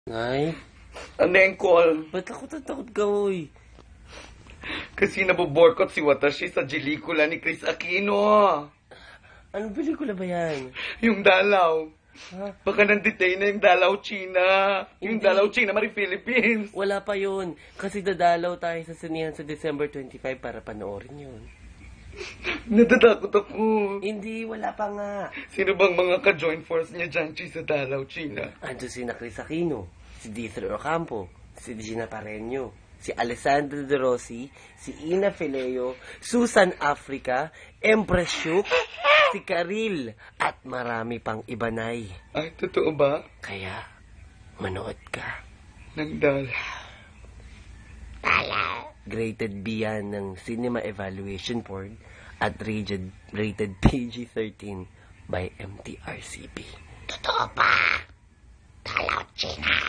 Nay? Anengkol, Ba't takot ka, uy? kasi naboborkot si Watashi sa jelikula ni Chris Aquino. Anong pelikula ba yan? Yung dalaw. Ha? Baka nang-detain na yung dalaw China. Yung Hindi. dalaw China, mari Philippines. Wala pa yun. Kasi dadalaw tayo sa sinihan sa December 25 para panoorin yun. Natatakot ako. Hindi, wala pa nga. Sino bang mga ka-joint force niya dyan, sa dalaw China? Ando si Chris Aquino, si Dieter Ocampo, si Gina Pareño, si Alessandro De Rossi, si Ina Fileo, Susan Africa, Empress Shuk, si Karil, at marami pang iba, Nay. Ay, totoo ba? Kaya, manood ka. Nang dalaw. Graded B yan ng Cinema Evaluation Board at rated PG-13 by MTRCB. Totoo pa. Dalaw China.